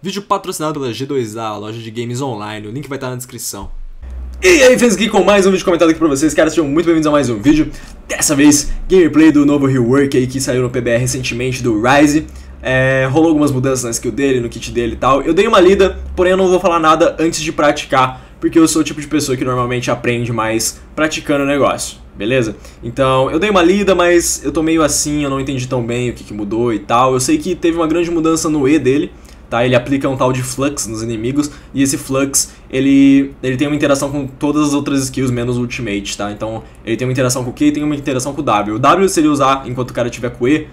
Vídeo patrocinado pela G2A, loja de games online, o link vai estar na descrição. E aí, fãs, aqui com mais um vídeo comentado aqui pra vocês, caras, sejam muito bem-vindos a mais um vídeo. Dessa vez, gameplay do novo rework aí que saiu no PBR recentemente do Ryze. Rolou algumas mudanças na skill dele, no kit dele e tal. Eu dei uma lida, porém eu não vou falar nada antes de praticar, porque eu sou o tipo de pessoa que normalmente aprende mais praticando o negócio, beleza? Então, eu dei uma lida, mas eu tô meio assim, eu não entendi tão bem o que mudou e tal. Eu sei que teve uma grande mudança no E dele, tá? Ele aplica um tal de Flux nos inimigos, e esse Flux, ele tem uma interação com todas as outras skills, menos o Ultimate, tá? Então, ele tem uma interação com o Q e tem uma interação com o W. O W, se ele usar enquanto o cara tiver com o E,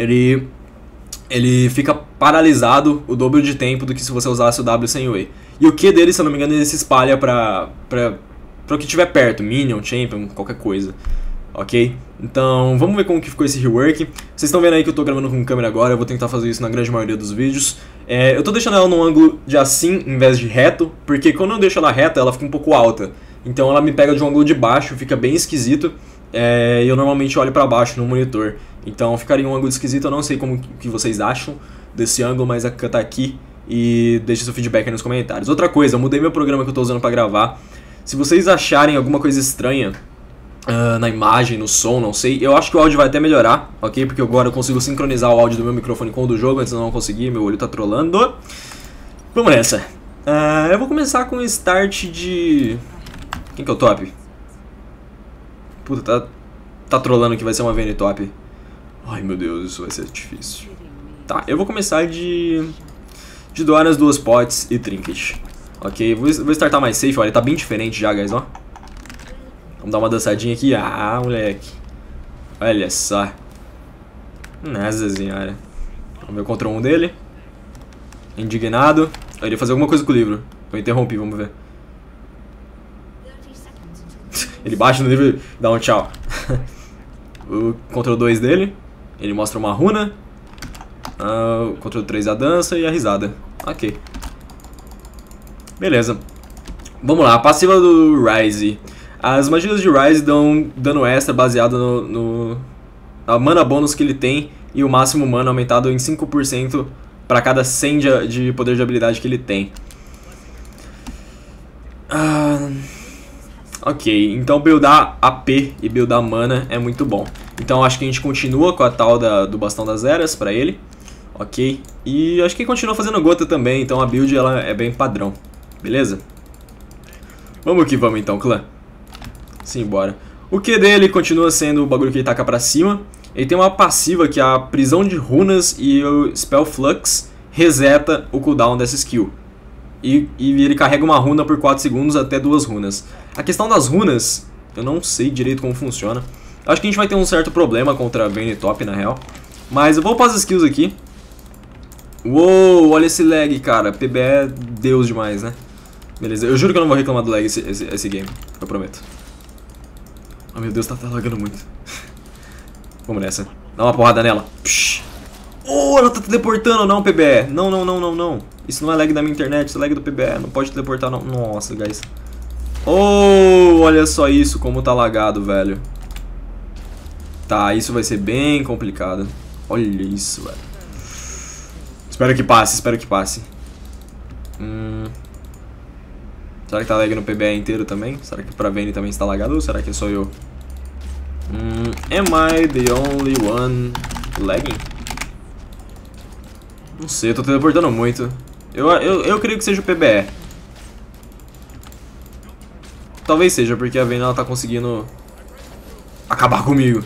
ele fica paralisado o dobro de tempo do que se você usasse o W sem o E. E o Q dele, se eu não me engano, ele se espalha pra o que tiver perto, Minion, Champion, qualquer coisa. Ok? Então, vamos ver como que ficou esse rework. Vocês estão vendo aí que eu tô gravando com câmera agora, eu vou tentar fazer isso na grande maioria dos vídeos. Eu tô deixando ela num ângulo de assim, em vez de reto, porque quando eu deixo ela reta, ela fica um pouco alta. Então ela me pega de um ângulo de baixo, fica bem esquisito. E eu normalmente olho pra baixo no monitor. Então ficaria um ângulo esquisito, eu não sei como que vocês acham desse ângulo, mas a Khan tá aqui e deixa seu feedback aí nos comentários. Outra coisa, eu mudei meu programa que eu tô usando pra gravar. Se vocês acharem alguma coisa estranha na imagem, no som, não sei, eu acho que o áudio vai até melhorar, ok? Porque agora eu consigo sincronizar o áudio do meu microfone com o do jogo, antes eu não consegui, meu olho tá trolando. Vamos nessa. Eu vou começar com o start de... Quem que é o top? Puta, tá trolando que vai ser uma VN top. Ai meu Deus, isso vai ser difícil. Tá, eu vou começar de doar nas duas pots e trinket. Ok, vou startar mais safe, olha, ele tá bem diferente já, guys, ó. Vamos dar uma dançadinha aqui. Ah, moleque. Olha só. Nossa senhora. Vamos ver o Ctrl 1 dele. Indignado. Ele ia fazer alguma coisa com o livro. Eu interrompi, vamos ver. Ele baixa no livro e dá um tchau. O Ctrl 2 dele. Ele mostra uma runa. O Ctrl 3 a dança e a risada. Ok. Beleza. Vamos lá, a passiva do Ryze. As magias de Ryze dão dano extra baseado no mana bônus que ele tem e o máximo mana aumentado em 5% para cada 100 de poder de habilidade que ele tem. Ok, então buildar AP e buildar mana é muito bom. Então acho que a gente continua com a tal do bastão das eras para ele. Ok, e acho que continua fazendo gota também, então a build ela é bem padrão. Beleza? Vamos que vamos então, clã. Simbora. O Q dele continua sendo o bagulho que ele taca pra cima. Ele tem uma passiva que é a prisão de runas e o Spell Flux reseta o cooldown dessa skill. E ele carrega uma runa por 4 segundos até 2 runas. A questão das runas, eu não sei direito como funciona. Acho que a gente vai ter um certo problema contra a Vayne top na real. Mas eu vou upar as skills aqui. Uou, olha esse lag, cara. PB é Deus demais, né? Beleza, eu juro que eu não vou reclamar do lag esse game, eu prometo. Oh meu Deus, tá lagando muito. Vamos nessa. Dá uma porrada nela. Psh. Oh, ela tá teleportando, não, PBE. Não, não, não, não, não. Isso não é lag da minha internet, isso é lag do PBE. Não pode teleportar, não. Nossa, guys. Oh, olha só isso, como tá lagado, velho. Tá, isso vai ser bem complicado. Olha isso, velho. Espero que passe, espero que passe. Será que tá lag no PBE inteiro também? Será que pra Vayne também está lagado ou será que sou eu? Am I the only one lagging? Não sei, eu tô teleportando muito. Eu creio que seja o PBE. Talvez seja, porque a Vayne ela tá conseguindo acabar comigo.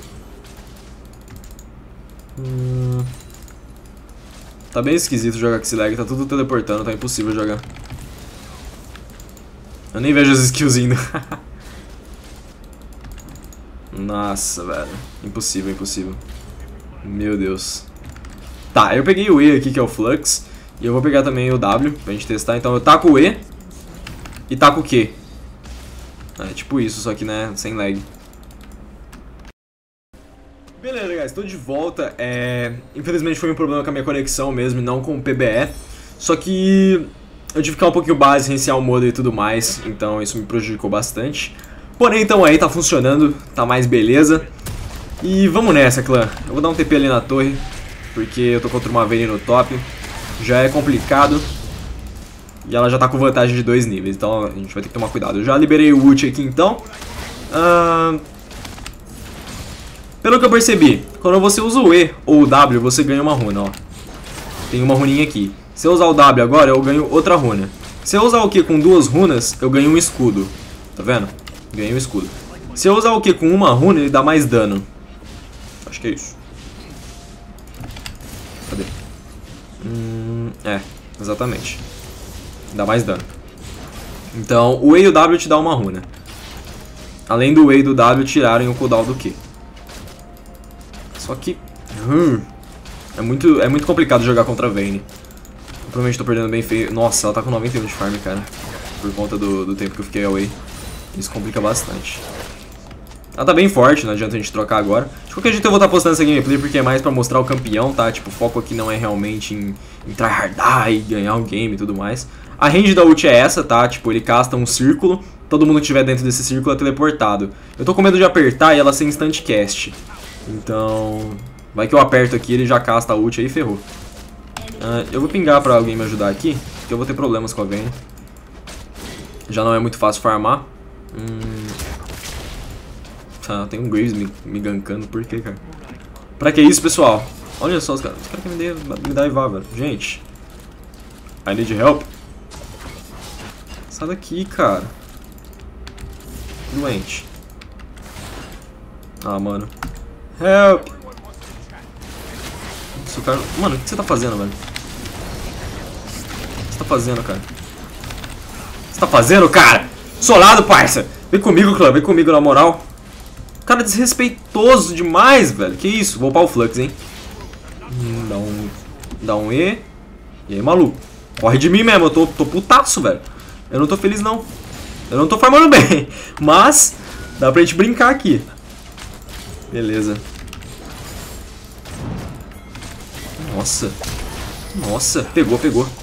Tá bem esquisito jogar com esse lag, tá tudo teleportando, tá impossível jogar. Eu nem vejo as skills indo. Nossa, velho. Impossível, impossível. Meu Deus. Tá, eu peguei o E aqui, que é o Flux. E eu vou pegar também o W pra gente testar. Então eu taco o E e taco o Q. É tipo isso, só que né, sem lag. Beleza, guys, tô de volta. Infelizmente foi um problema com a minha conexão mesmo, não com o PBE. Só que eu tive que ficar um pouquinho base, reiniciar o modem e tudo mais, então isso me prejudicou bastante. Porém, então aí tá funcionando, tá mais beleza. E vamos nessa, clã. Eu vou dar um TP ali na torre, porque eu tô contra uma Vayne no top. Já é complicado. E ela já tá com vantagem de 2 níveis, então a gente vai ter que tomar cuidado. Eu já liberei o ult aqui, então. Pelo que eu percebi, quando você usa o E ou o W, você ganha uma runa, ó. Tem uma runinha aqui. Se eu usar o W agora, eu ganho outra runa. Se eu usar o Q com 2 runas, eu ganho um escudo. Tá vendo? Ganhei um escudo. Se eu usar o Q com uma runa, ele dá mais dano. Acho que é isso. Cadê? Exatamente. Dá mais dano. Então, o E e o W te dá uma runa. Além do E e do W tirarem o cooldown do Q. Só que... é muito complicado jogar contra a Vayne. Eu provavelmente tô perdendo bem feio. Nossa, ela tá com 91 de farm, cara. Por conta do tempo que eu fiquei away. Isso complica bastante. Ela tá bem forte, não adianta a gente trocar agora. De qualquer jeito eu vou estar postando essa gameplay porque é mais pra mostrar o campeão, tá? Tipo, o foco aqui não é realmente em tryhardar e ganhar o game e tudo mais. A range da ult é essa, tá? Tipo, ele casta um círculo, todo mundo que estiver dentro desse círculo é teleportado. Eu tô com medo de apertar e ela ser instant cast. Então... vai que eu aperto aqui, ele já casta a ult aí e ferrou. Eu vou pingar pra alguém me ajudar aqui, porque eu vou ter problemas com a Vayne. Já não é muito fácil farmar. Tem um Graves me gankando, por quê, cara? Pra que isso, pessoal? Olha só, os caras querem me dar Ivá, velho. Gente. I need help. Sai daqui, cara. Doente. Mano. Help. Cara... Mano, o que você tá fazendo, velho? O que você tá fazendo, cara? O que você tá fazendo, cara? Solado, parça! Vem comigo, clã, vem comigo, na moral. Cara, desrespeitoso demais, velho. Que isso? Vou upar o Flux, hein? Dá um E. E aí, maluco? Corre de mim mesmo, eu tô putaço, velho. Eu não tô feliz, não. Eu não tô farmando bem. Mas, dá pra gente brincar aqui. Beleza. Nossa. Nossa, pegou.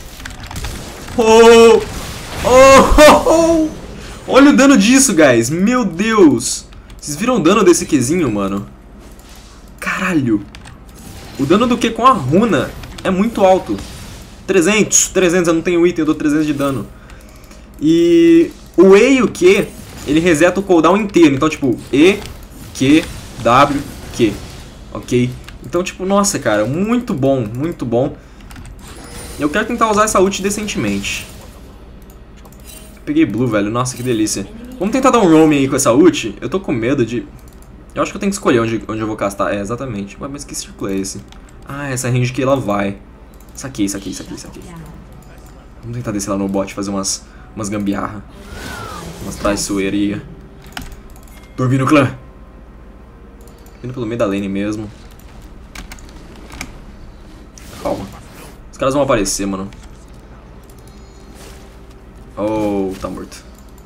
Olha o dano disso, guys. Meu Deus. Vocês viram o dano desse Qzinho, mano? Caralho. O dano do Q com a runa é muito alto. 300, eu não tenho item, eu dou 300 de dano. E o E e o Q, ele reseta o cooldown inteiro. Então, tipo, E, Q, W, Q. Ok? Então, tipo, nossa, cara, muito bom, muito bom. Eu quero tentar usar essa ult decentemente. Peguei blue, velho, nossa, que delícia. Vamos tentar dar um roaming aí com essa ult. Eu tô com medo de... eu acho que eu tenho que escolher onde eu vou castar. É, exatamente. Ué, mas que círculo é esse? Essa range que ela vai. Saquei. Vamos tentar descer lá no bot e fazer umas gambiarra. Umas traiçoeria. Tô vindo, clã. Vindo pelo meio da lane mesmo. Calma. Os caras vão aparecer, mano. Oh, tá morto.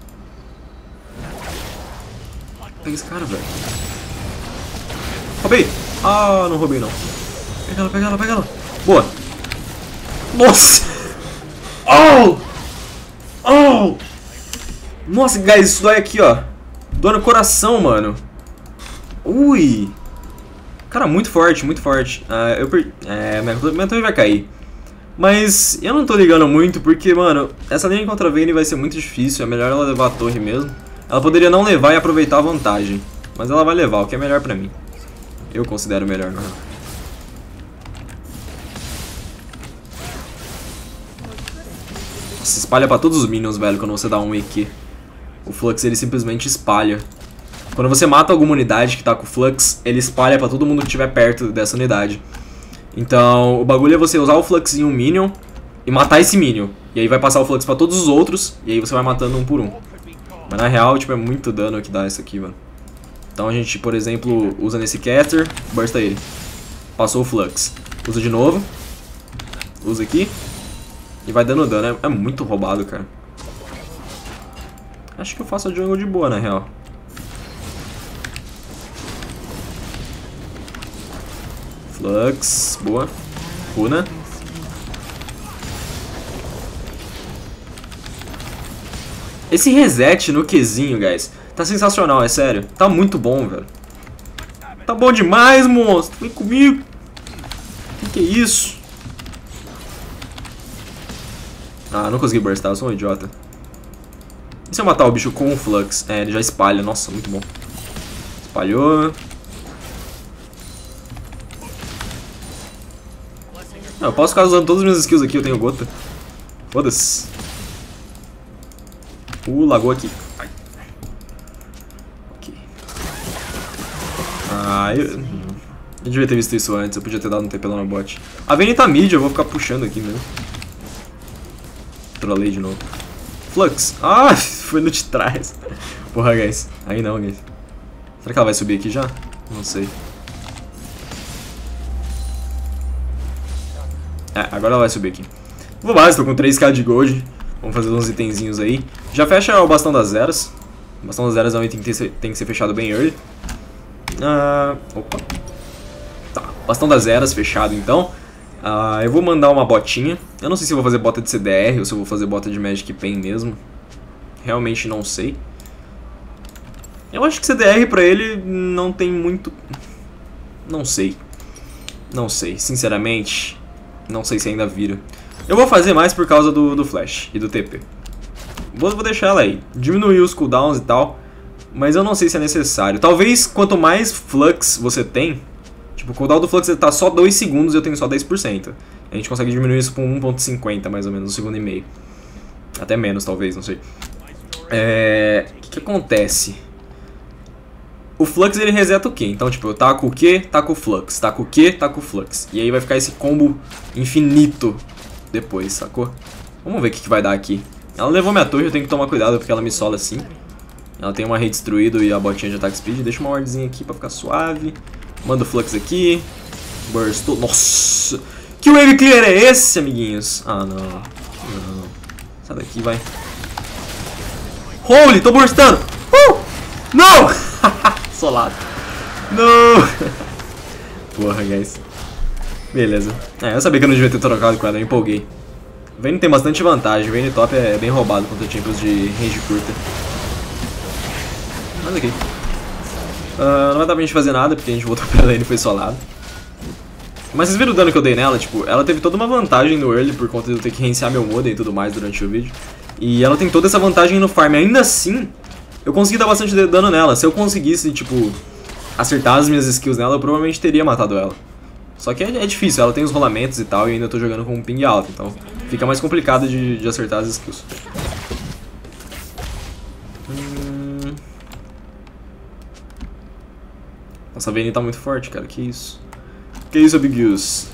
Pega esse cara, velho. Roubei! Não roubei não. Pega ela. Boa. Nossa! Oh! Nossa, guys, isso dói aqui, ó. Dói no coração, mano. Ui! Cara, muito forte. Minha torre vai cair. Mas eu não tô ligando muito porque, mano, essa linha contra a Vayne vai ser muito difícil. É melhor ela levar a torre mesmo. Ela poderia não levar e aproveitar a vantagem. Mas ela vai levar, o que é melhor pra mim. Eu considero melhor, não. Nossa, espalha pra todos os minions, velho, quando você dá um EQ. O Flux, ele simplesmente espalha. Quando você mata alguma unidade que tá com o Flux, ele espalha pra todo mundo que estiver perto dessa unidade. Então, o bagulho é você usar o Flux em um minion e matar esse minion. E aí vai passar o Flux pra todos os outros, e aí você vai matando um por um. Mas na real, tipo, é muito dano que dá isso aqui, mano. Então a gente, por exemplo, usa nesse caster, bursta ele. Passou o Flux. Usa de novo. Usa aqui. E vai dando dano. É muito roubado, cara. Acho que eu faço a jungle de boa, na real. Flux, boa. Runa. Esse reset no Qzinho, guys, tá sensacional, é sério. Tá muito bom, velho. Tá bom demais, monstro. Vem comigo. Que é isso? Ah, não consegui burstar, eu sou um idiota. E se eu matar o bicho com o Flux? É, ele já espalha. Nossa, muito bom. Espalhou. Não, eu posso ficar usando todas as minhas skills aqui, eu tenho gota. Foda-se. Lagou aqui. Ai. Ok. Ah, eu devia ter visto isso antes, eu podia ter dado um TP lá no bot. A Vayne tá mid, eu vou ficar puxando aqui mesmo. Trolei de novo. Flux. Ah, foi no de trás. Porra, guys. Aí não, guys. Será que ela vai subir aqui já? Não sei. É, agora ela vai subir aqui. Vou base, tô com 3k de gold. Vamos fazer uns itenzinhos aí. Já fecha o bastão das eras. O bastão das eras é um item que tem que ser fechado bem early. Opa. Tá, bastão das eras fechado então. Eu vou mandar uma botinha. Eu não sei se eu vou fazer bota de CDR ou se eu vou fazer bota de Magic Pen mesmo. Realmente não sei. Eu acho que CDR pra ele não tem muito... Não sei. Não sei, sinceramente. Não sei se ainda vira. Eu vou fazer mais por causa do Flash e do TP. Vou deixar ela aí. Diminuir os cooldowns e tal. Mas eu não sei se é necessário. Talvez quanto mais Flux você tem... Tipo, o cooldown do Flux tá só 2 segundos e eu tenho só 10%. A gente consegue diminuir isso por 1.50 mais ou menos, um segundo e meio. Até menos talvez, não sei. O que acontece? O Flux ele reseta o quê? Então tipo, eu taco o quê? Taco o Flux. Taco o quê? Taco o Flux. E aí vai ficar esse combo infinito depois, sacou? Vamos ver o que vai dar aqui. Ela levou minha torre, eu tenho que tomar cuidado porque ela me sola assim. Ela tem uma rede destruída e a botinha de attack speed. Deixa uma wardzinha aqui pra ficar suave. Manda o Flux aqui. Burstou. Nossa! Que wave clear é esse, amiguinhos? Ah, não. Não. Sai daqui, vai. Holy, tô burstando! Não! Solado. Não! Porra, guys. Beleza. Eu sabia que eu não devia ter trocado com ela, eu empolguei. Vayne tem bastante vantagem. Vayne top é bem roubado contra champions de range curta. Mas aqui. Não vai dar pra gente fazer nada, porque a gente voltou pra lane e foi solado. Mas vocês viram o dano que eu dei nela? Tipo, ela teve toda uma vantagem no early por conta de eu ter que reiniciar meu modem e tudo mais durante o vídeo. E ela tem toda essa vantagem no farm. Ainda assim, eu consegui dar bastante dano nela. Se eu conseguisse, tipo, acertar as minhas skills nela, eu provavelmente teria matado ela. Só que é difícil, ela tem os rolamentos e tal, e ainda tô jogando com um ping alto. Então fica mais complicado de acertar as skills. Nossa, a Vayne tá muito forte, cara. Que isso? Que isso, Big Use?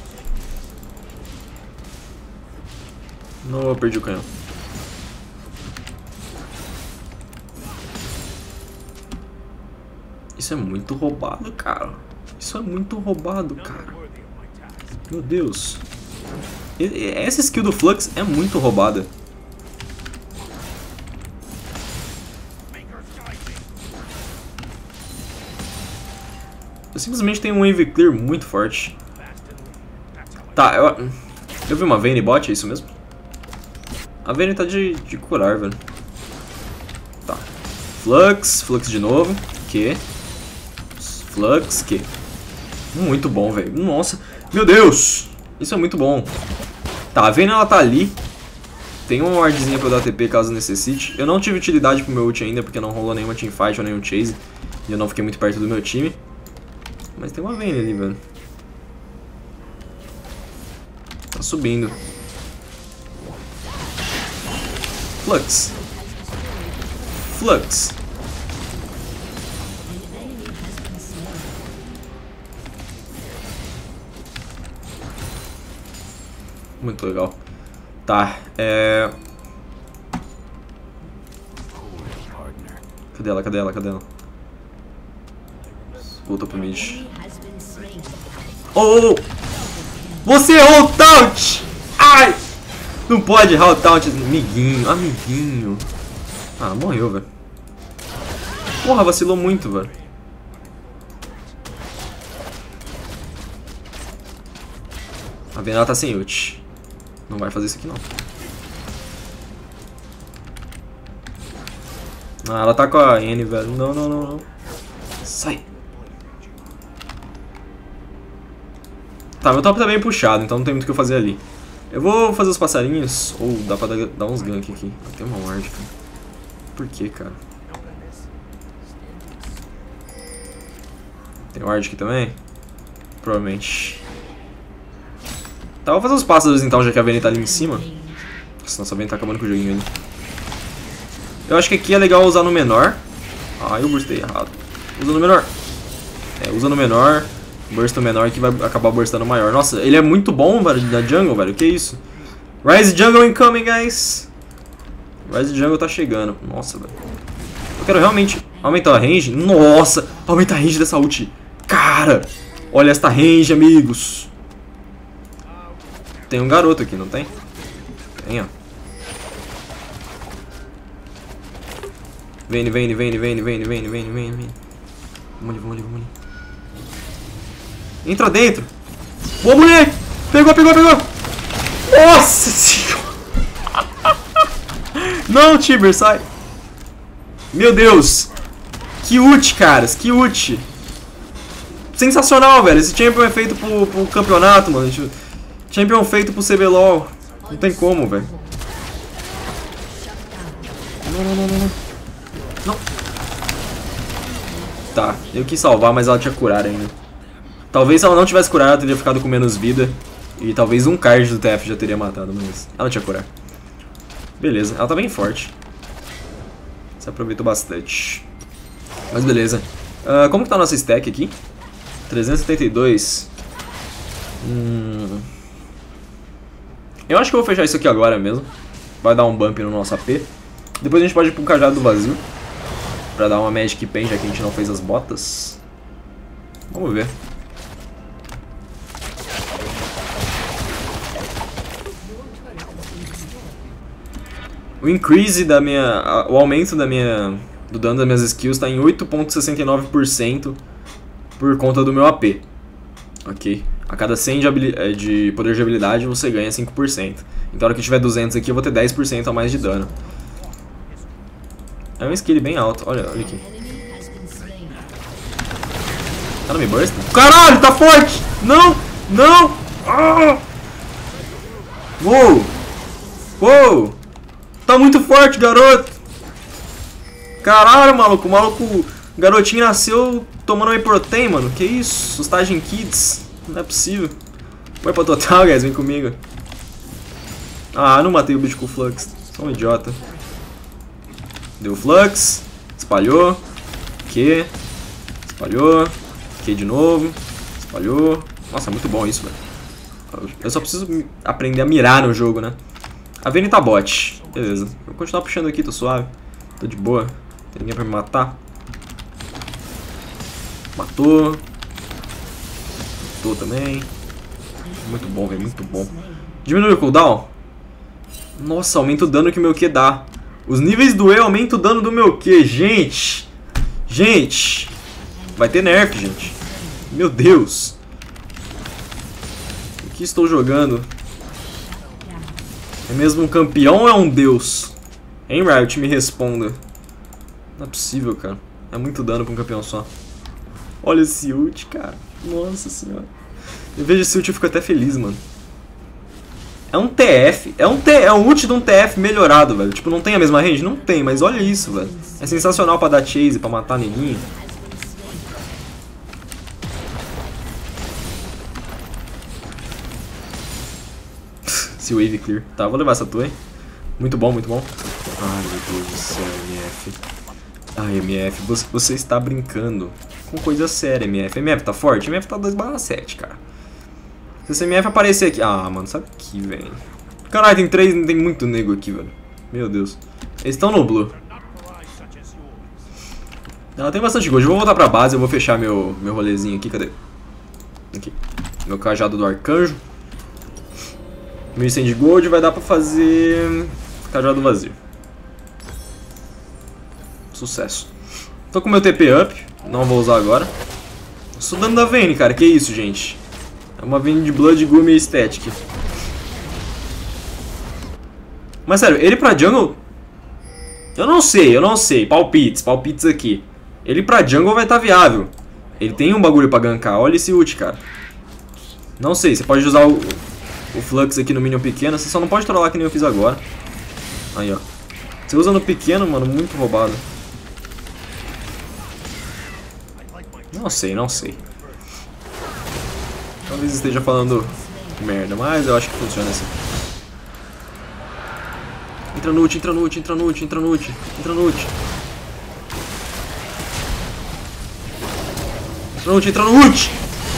Não, eu perdi o canhão. Isso é muito roubado, cara. Isso é muito roubado, cara. Meu Deus. Essa skill do Flux é muito roubada. Eu simplesmente tenho um wave clear muito forte. Tá, eu vi uma Vayne bot, é isso mesmo? A Vayne tá de curar, velho. Tá. Flux de novo. Que? Flux, que? Muito bom, velho. Nossa, meu Deus! Isso é muito bom. Tá, a Vayne ela tá ali. Tem uma wardzinha pra eu dar TP caso necessite. Eu não tive utilidade pro meu ult ainda, porque não rolou nenhuma teamfight ou nenhum chase. E eu não fiquei muito perto do meu time. Mas tem uma Vayne ali, velho. Tá subindo. Flux. Flux. Muito legal. Tá, Cadê ela? Cadê ela? Cadê ela? Voltou pro mid. Oh! Você errou o taunt! Ai! Não pode errar o taunt, amiguinho, amiguinho. Ah, morreu, velho. Porra, vacilou muito, velho. A Vayne tá sem ult. Não vai fazer isso aqui, não. Ah, ela tá com a N, velho. Não, não, não, não. Sai. Tá, meu top tá bem puxado, então não tem muito o que eu fazer ali. Eu vou fazer os passarinhos. Ou dá pra dar uns gank aqui. Tem uma ward, cara. Por que, cara? Tem ward aqui também? Provavelmente. Tá, vou fazer os pássaros então, já que a Vayne tá ali em cima. Nossa, a Vayne tá acabando com o joguinho ali. Eu acho que aqui é legal usar no menor. Ah, eu burstei errado. Usa no menor. Usa no menor. Burst no menor que vai acabar burstando maior. Nossa, ele é muito bom, velho, da jungle, velho. Que isso? Rise Jungle incoming, guys. Rise Jungle tá chegando. Nossa, velho. Eu quero realmente aumentar a range. Nossa, aumenta a range dessa ult. Cara, olha esta range, amigos. Tem um garoto aqui, não tem? Tem, ó. Vem. Vamos ali. Entra dentro. Boa, moleque. Pegou. Nossa senhora. Não, Tibber, sai. Meu Deus. Que ult, caras. Que ult. Sensacional, velho. Esse champion é feito pro campeonato, mano. Champion feito pro CBLOL. Não tem como, velho. Não. Tá, eu quis salvar, mas ela tinha curado ainda. Talvez se ela não tivesse curado, ela teria ficado com menos vida. E talvez um card do TF já teria matado, mas ela tinha curado. Beleza, ela tá bem forte. Se aproveitou bastante. Mas beleza. Como que tá a nossa stack aqui? 372. Eu acho que eu vou fechar isso aqui agora mesmo. Vai dar um bump no nosso AP. Depois a gente pode ir pro cajado do vazio. Pra dar uma Magic Pen, já que a gente não fez as botas. Vamos ver. O increase da minha... O aumento da minha... do dano das minhas skills está em 8,69% por conta do meu AP. Ok. A cada 100 de poder de habilidade você ganha 5%. Então na hora que eu tiver 200 aqui eu vou ter 10% a mais de dano. É um skill bem alto. Olha aqui. Tá no me burst? Caralho, tá forte! Não! Ah! Uou! Tá muito forte, garoto! Caralho, maluco. O garotinho nasceu tomando whey protein, mano. Que isso? Sustagem Kids. Não é possível. Vai pra total, guys. Vem comigo. Ah, não matei o bicho com o Flux. Sou um idiota. Deu Flux. Espalhou. Q. Espalhou. Q de novo. Espalhou. Nossa, é muito bom isso, velho. Eu só preciso aprender a mirar no jogo, né? A Vayne tá bot. Beleza. Vou continuar puxando aqui, tô suave. Tô de boa. Tem ninguém pra me matar. Matou. Matou também. Muito bom, velho. Muito bom. Diminui o cooldown. Nossa, aumenta o dano que o meu Q dá. Os níveis do E aumentam o dano do meu Q. Gente. Vai ter nerf, gente. Meu Deus. O que estou jogando? É mesmo um campeão ou é um deus? Hein, Riot, me responda. Não é possível, cara. É muito dano pra um campeão só. Olha esse ult, cara. Nossa senhora. Eu vejo esse ult e fico até feliz, mano. É um TF. É um ult de um TF melhorado, velho. Tipo, não tem a mesma range? Não tem, mas olha isso, velho. É sensacional pra dar chase, pra matar neguinho. Se wave clear. Tá, vou levar essa torre. Muito bom, muito bom. Ai, meu Deus do céu, MF. Ai, MF, você está brincando com coisa séria, MF. MF tá forte? MF tá 2/7, cara. Se esse MF aparecer aqui... Ah, mano, sabe aqui, velho. Caralho, tem muito nego aqui, velho. Meu Deus. Eles estão no blue. Ela tem bastante gold. Eu vou voltar pra base, eu vou fechar meu rolezinho aqui. Cadê? Aqui. Meu cajado do arcanjo. 1100 de gold vai dar pra fazer cajado vazio. Sucesso. Tô com meu TP up, não vou usar agora. Estou dando da Vayne, cara, que isso, gente. É uma Vayne de Blood Gumi Aesthetic. Mas sério, ele pra jungle... Eu não sei. Palpites aqui. Ele pra jungle vai estar viável. Ele tem um bagulho pra gankar. Olha esse ult, cara. Não sei, você pode usar o... o Flux aqui no minion pequeno. Você só não pode trollar que nem eu fiz agora. Aí, ó. Você usa no pequeno, mano, muito roubado. Não sei, não sei. Talvez esteja falando merda, mas eu acho que funciona assim. Entra no ult, entra no ult, entra no ult, entra no ult, entra no ult. Entra no ult, entra no ult.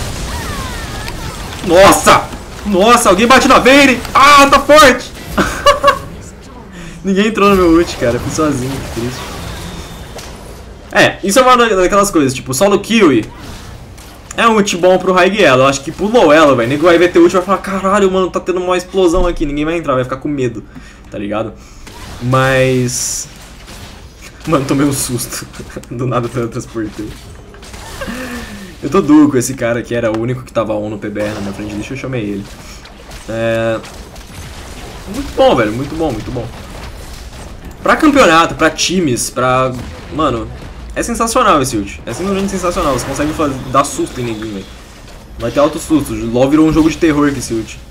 Nossa! Nossa, alguém bate na Vayne! Ah, tá forte! Ninguém entrou no meu ult, cara. Fui sozinho, que triste. É, isso é uma daquelas coisas, tipo, solo kill é um ult bom pro Raigelo. Eu acho que pro low elo, velho. Nego vai ver teu ult e vai falar, caralho, mano, tá tendo uma explosão aqui. Ninguém vai entrar, vai ficar com medo, tá ligado? Mas... Mano, tomei um susto. Do nada eu transportei. Eu tô duro com esse cara que era o único que tava on no PBR na minha frente. Deixa eu chamar ele. Muito bom, velho. Muito bom, muito bom. Pra campeonato, pra times, pra... Mano, é sensacional esse ult. É simplesmente sensacional. Você consegue dar susto em ninguém, velho. Vai ter alto susto. O LoL virou um jogo de terror com esse ult.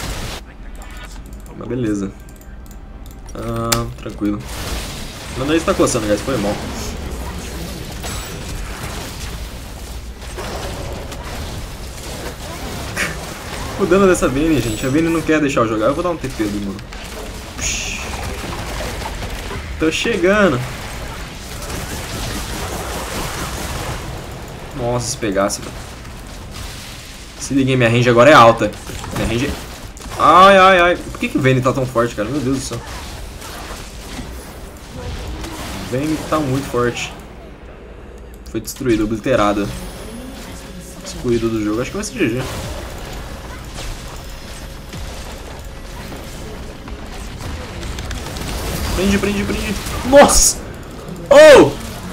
Mas beleza. Tranquilo. Meu nariz tá coçando, guys. Foi mal. O dano dessa Vayne, gente. A Vayne não quer deixar eu jogar. Eu vou dar um TP do mano. Tô chegando. Nossa, se pegasse, velho. Se liguei, minha range agora é alta. Minha range... Ai, ai, ai. Por que Vayne tá tão forte, cara? Meu Deus do céu. Vayne tá muito forte. Foi destruída, obliterada. Excluído do jogo. Acho que vai ser GG. Prende, prende, prende. Nossa! Oh!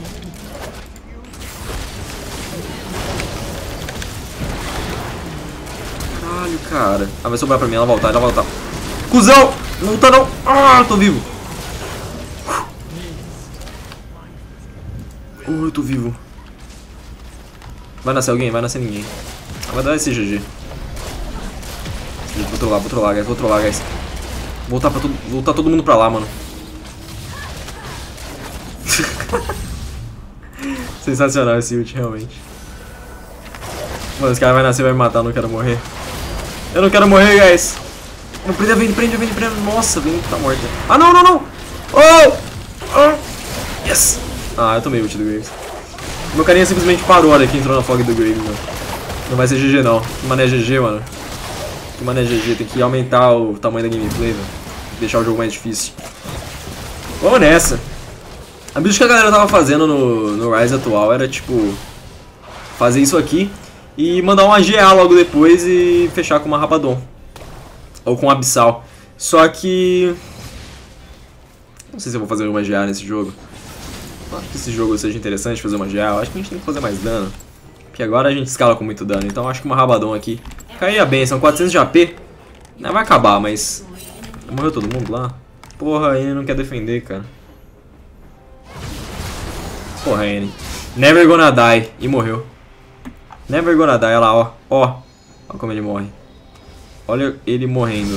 Caralho, cara. Ah, vai sobrar pra mim. Ela voltar, ela voltar. Cusão! Não volta não! Ah, tô vivo. Oh, eu tô vivo. Vai nascer alguém? Vai nascer ninguém. Vai dar esse GG. Vou trollar, guys. Vou trollar, guys. Voltar todo mundo pra lá, mano. Sensacional esse ult, realmente. Mano, esse cara vai nascer e vai me matar, eu não quero morrer. Eu não quero morrer, guys. Não, prende a Vayne, prende a Vayne, prende a Vayne. Nossa, a Vayne tá morta. Ah, não, não, não. Oh! Oh! Yes! Ah, eu tomei ult do Graves. Meu carinha simplesmente parou a hora que entrou na fog do Graves, mano. Não vai ser GG, não. Que mané GG, mano. Que mané GG. Tem que aumentar o tamanho da gameplay, velho. Deixar o jogo mais difícil. Vamos nessa. A build que a galera tava fazendo no Rise atual era tipo fazer isso aqui e mandar uma GA logo depois e fechar com uma Rabadon ou com um Abyssal. Só que não sei se eu vou fazer uma GA nesse jogo. Não acho que esse jogo seja interessante fazer uma GA. Eu acho que a gente tem que fazer mais dano, porque agora a gente escala com muito dano. Então eu acho que uma Rabadon aqui cairia bem. São 400 de AP. Não vai acabar, mas morreu todo mundo lá. Porra, ele não quer defender, cara. Porra, N. Never gonna die. E morreu. Never gonna die. Olha lá, ó. Ó. Olha como ele morre. Olha ele morrendo.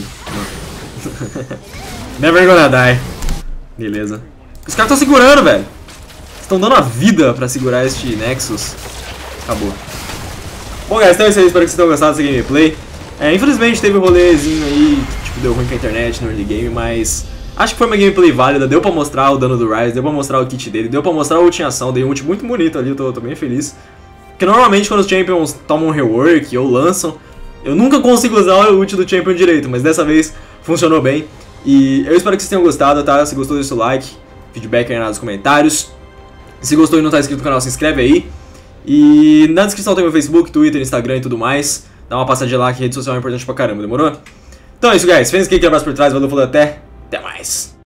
Never gonna die. Beleza. Os caras estão segurando, velho. Estão dando a vida pra segurar este Nexus. Acabou. Bom, guys, então é isso aí. Espero que vocês tenham gostado dessa gameplay. Infelizmente teve um rolezinho aí que tipo, deu ruim com a internet no early game, mas... acho que foi uma gameplay válida, deu pra mostrar o dano do Ryze, deu pra mostrar o kit dele, deu pra mostrar a ult em ação, dei um ult muito bonito ali, eu tô bem feliz. Porque normalmente quando os Champions tomam um rework ou lançam, eu nunca consigo usar o ult do Champion direito, mas dessa vez funcionou bem. E eu espero que vocês tenham gostado, tá? Se gostou, deixa o like, feedback aí nos comentários. Se gostou e não tá inscrito no canal, se inscreve aí. E na descrição tem meu Facebook, Twitter, Instagram e tudo mais. Dá uma passadinha lá que rede social é importante pra caramba, demorou? Então é isso, guys. Fez aqui, abraço por trás, valeu, falou, até mais.